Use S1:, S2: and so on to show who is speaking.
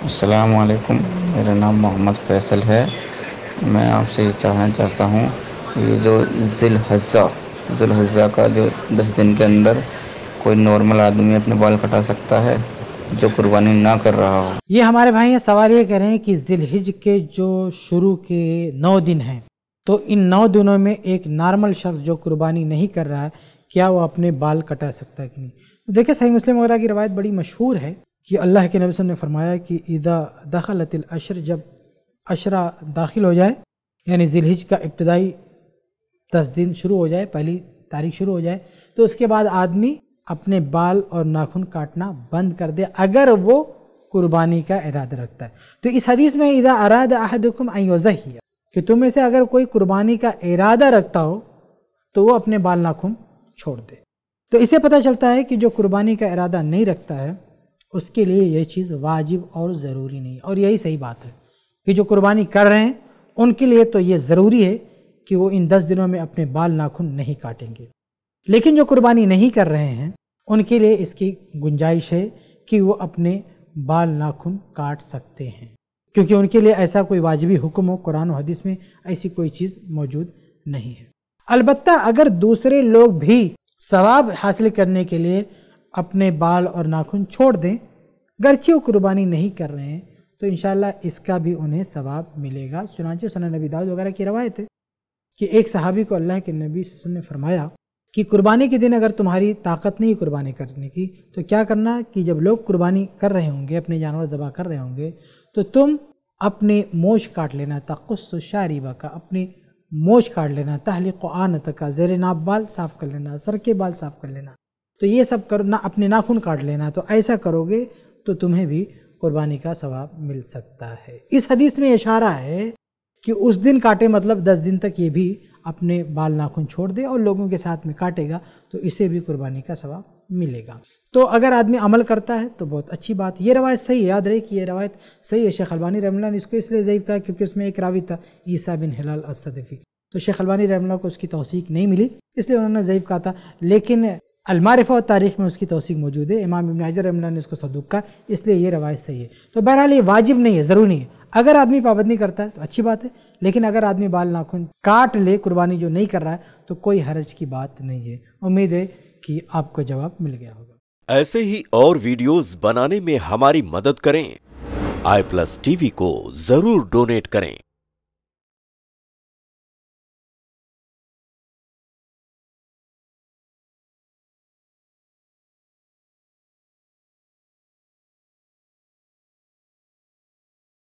S1: السلام علیکم، میرا نام محمد فیصل ہے۔ میں آپ سے یہ کہنا چاہتا ہوں، یہ جو ذوالحجہ کا جو 10 دن کے اندر کوئی نارمل آدمی اپنے بال کٹا سکتا ہے جو قربانی نہ کر رہا ہو؟
S2: یہ ہمارے بھائی یہ سوال یہ کر رہے ہیں کہ ذی الحج کے جو شروع کے 9 دن ہیں، تو ان 9 دنوں میں ایک نارمل شخص جو قربانی نہیں کر رہا ہے، کیا وہ اپنے بال کٹا سکتا ہے کہ نہیں؟ تو دیکھیں، صحیح مسلم وغیرہ کی روایت بڑی مشہور ہے کہ اللہ کے نبی صلی اللہ علیہ وسلم نے فرمایا کہ اذا دخلت العشر، جب عشرہ داخل ہو جائے، یعنی ذی الحج کا ابتدائی 10 دن شروع ہو جائے، پہلی تاریخ شروع ہو جائے، تو اس کے بعد آدمی اپنے بال اور ناخن کاٹنا بند کر دے اگر وہ قربانی کا ارادہ رکھتا ہے۔ تو اس حدیث میں اذا اراد احدکم ان یضحی، کہ تم میں سے اگر کوئی قربانی کا ارادہ رکھتا ہو تو وہ اپنے بال ناخن چھوڑ دے۔ تو اسے پتہ چلتا ہے کہ جو قربانی کا ارادہ نہیں رکھتا ہے اس کے لیے یہ چیز واجب اور ضروری نہیں، اور یہی صحیح بات ہے کہ جو قربانی کر رہے ہیں ان کے لیے تو یہ ضروری ہے کہ وہ ان 10 دنوں میں اپنے بال ناخن نہیں کاٹیں گے، لیکن جو قربانی نہیں کر رہے ہیں ان کے لیے اس کی گنجائش ہے کہ وہ اپنے بال ناخن کاٹ سکتے ہیں، کیونکہ ان کے لیے ایسا کوئی واجبی حکم ہو قرآن و حدیث میں ایسی کوئی چیز موجود نہیں ہے۔ البتہ اگر دوسرے لوگ بھی ثواب حاصل کرنے کے لیے اپنے بال اور ناخن چھوڑ دیں، گرچہ وہ قربانی نہیں کر رہے ہیں، تو انشاءاللہ اس کا بھی انہیں ثواب ملے گا۔ چنانچہ سنن نبی داؤد وغیرہ کی روایت ہے کہ ایک صحابی کو اللہ کے نبی صلی اللہ علیہ وسلم نے فرمایا کہ قربانی کے دن اگر تمہاری طاقت نہیں قربانی کرنے کی تو کیا کرنا کہ جب لوگ قربانی کر رہے ہوں گے، اپنے جانور ذبح کر رہے ہوں گے، تو تم اپنے موچھ کاٹ لینا، تقص شاربہ کا، اپنی موچھ کاٹ لینا، تحلق آنتک کا، زیر ناف بال صاف کر لینا، سر کے بال صاف کر لینا، تو یہ سب کرنا، اپنے ناخن کاٹ لینا۔ تو ایسا کرو گے تو تمہیں بھی قربانی کا ثواب مل سکتا ہے۔ اس حدیث میں اشارہ ہے کہ اس دن کاٹے، مطلب 10 دن تک یہ بھی اپنے بال ناخن چھوڑ دے اور لوگوں کے ساتھ میں کاٹے گا تو اسے بھی قربانی کا ثواب ملے گا۔ تو اگر آدمی عمل کرتا ہے تو بہت اچھی بات۔ یہ روایت صحیح ہے، یاد رہے کہ یہ روایت صحیح ہے۔ شیخ البانی رحمہ اللہ نے اس کو اس لیے ضعیف کہا کیونکہ اس میں ایک راوی تھا عیسیٰ بن ہلال الصدفی، تو شیخ البانی رحمہ اللہ کو اس کی توثیق نہیں ملی، اس لیے انہوں نے ضعیف کہا تھا، لیکن المعرفہ و تاریخ میں اس کی توثیق موجود ہے۔ امام ابن حجر رحمہ اللہ نے اس کو صدوق کہا، اس لیے یہ روایت صحیح ہے۔ تو بہرحال یہ واجب نہیں ہے، ضروری نہیں ہے۔ اگر آدمی پابندی کرتا ہے تو اچھی بات ہے، لیکن اگر آدمی بال ناخن کاٹ لے قربانی جو نہیں کر رہا ہے تو کوئی حرج کی بات نہیں ہے۔ امید ہے کہ آپ کو جواب مل گیا ہوگا۔
S3: ایسے ہی اور ویڈیوز بنانے میں ہماری مدد کریں۔ آئی پلس ٹی وی کو ضرور ڈونیٹ کریں۔